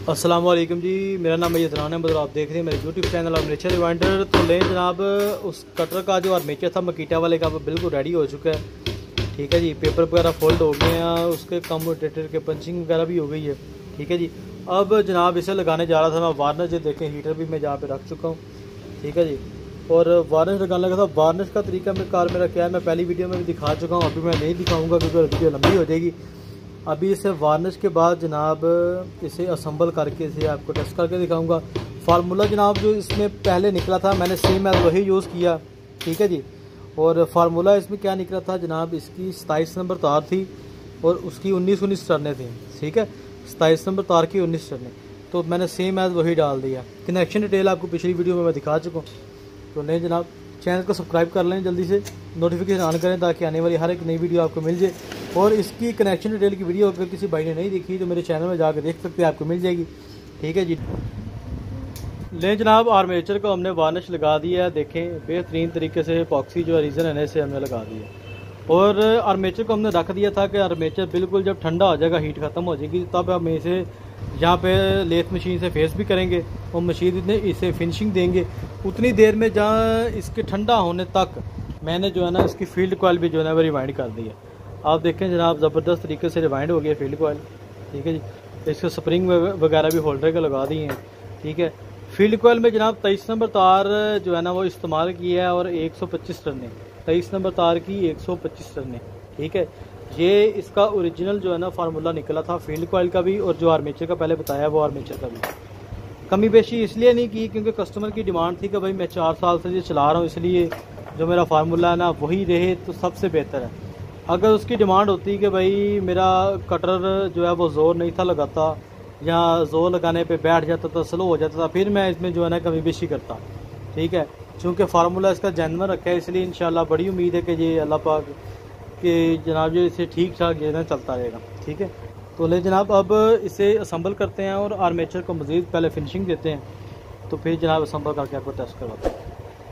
अस्सलाम वालेकुम जी, मेरा नाम है यदरान अहमद और आप देख रहे हैं मेरे यूट्यूब चैनल आर्मेचर रिवाइंडर। तो लें जनाब, उस कटर का जो आर्मेचर था मकीटा वाले का वो बिल्कुल रेडी हो चुका है। ठीक है जी, पेपर वगैरह फोल्ड हो गए हैं, उसके कम्यूटेटर के पंचिंग वगैरह भी हो गई है। ठीक है जी, अब जनाब इसे लगाने जा रहा था मैं वार्निश। जो देखें हीटर भी मैं जहाँ पे रख चुका हूँ। ठीक है जी, और वार्निश लगाने लगा था। वार्निश का तरीका मेरा क्या है, मैं पहली वीडियो में भी दिखा चुका हूँ, अभी मैं नहीं दिखाऊँगा क्योंकि वीडियो लंबी हो जाएगी। अभी इसे वार्निश के बाद जनाब इसे असम्बल करके इसे आपको टेस्ट करके दिखाऊंगा। फार्मूला जनाब जो इसमें पहले निकला था मैंने सेम है वही यूज़ किया। ठीक है जी, और फार्मूला इसमें क्या निकला था जनाब, इसकी 27 नंबर तार थी और उसकी 19 टर्नें थी। ठीक है, 27 नंबर तार की 19 टर्नें, तो मैंने सेम एज वही डाल दिया। कनेक्शन डिटेल आपको पिछली वीडियो में मैं दिखा चुका हूँ। तो नहीं जनाब, चैनल को सब्सक्राइब कर लें, जल्दी से नोटिफिकेशन ऑन करें ताकि आने वाली हर एक नई वीडियो आपको मिल जाए। और इसकी कनेक्शन डिटेल की वीडियो अगर किसी भाई ने नहीं देखी तो मेरे चैनल में जाकर देख सकते हैं, आपको मिल जाएगी। ठीक है जी, लें जनाब, आर्मेचर को हमने वार्निश लगा दिया है। देखें बेहतरीन तरीके से एपॉक्सी जो रीज़न है से हमने लगा दिया। और आर्मेचर को हमने रख दिया था कि आर्मेचर बिल्कुल जब ठंडा हो जाएगा, हीट ख़त्म हो जाएगी, तब हम इसे यहाँ पे लेथ मशीन से फेस भी करेंगे और मशीन इसे फिनिशिंग देंगे। उतनी देर में जहाँ इसके ठंडा होने तक मैंने जो है ना इसकी फील्ड कॉइल भी जो है ना वो रिवाइंड कर दी है। आप देखें जनाब, ज़बरदस्त तरीके से रिवाइंड हो गया फील्ड कॉइल। ठीक है जी, इसके स्प्रिंग वगैरह भी होल्डर के लगा दिए हैं। ठीक है, फील्ड कॉइल में जनाब 23 नंबर तार जो है ना वो इस्तेमाल किया है और 125 टर्नें, 23 नंबर तार की 125 टर्नें। ठीक है, ये इसका ओरिजिनल जो है ना फार्मूला निकला था फील्ड कॉइल का भी, और जो आर्मेचर का पहले बताया वो आर्मेचर का भी। कमी बेशी इसलिए नहीं की क्योंकि कस्टमर की डिमांड थी कि भाई मैं 4 साल से ये चला रहा हूँ, इसलिए जो मेरा फार्मूला है ना वही रहे तो सबसे बेहतर है। अगर उसकी डिमांड होती कि भाई मेरा कटर जो है वो ज़ोर नहीं था लगाता या ज़ोर लगाने पे बैठ जाता था, स्लो हो जाता था, फिर मैं इसमें जो है ना कमी बेशी करता। ठीक है, चूँकि फार्मूला इसका जेन्युइन रखा है इसलिए इंशाल्लाह बड़ी उम्मीद है कि ये अल्लाह पाक कि जनाब ये इसे ठीक ठाक जो है चलता रहेगा। ठीक है, तो ले जनाब अब इसे असम्बल करते हैं और आर्मेचर को मज़ीद पहले फिनिशिंग देते हैं, तो फिर जनाब असम्बल करके आपको टेस्ट करवाते हैं।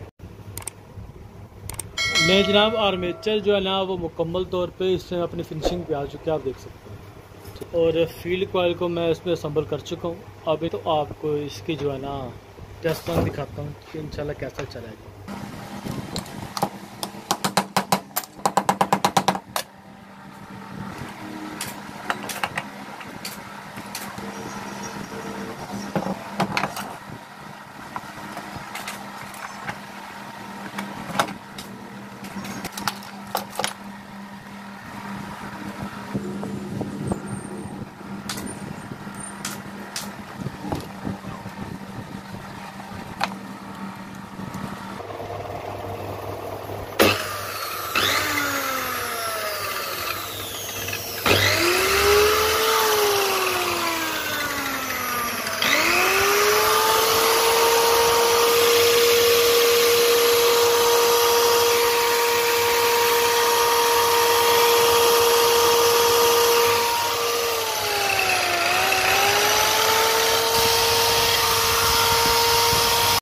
मैं जनाब आर्मेचर जो है ना वो मुकम्मल तौर पे इससे अपनी फिनिशिंग पे आ चुके हैं, आप देख सकते हैं। और फील्ड कॉइल को मैं इसमें असम्बल कर चुका हूँ। अभी तो आपको इसकी जो है ना टेस्ट दिखाता हूँ कि इंशाल्लाह कैसा चलेगा।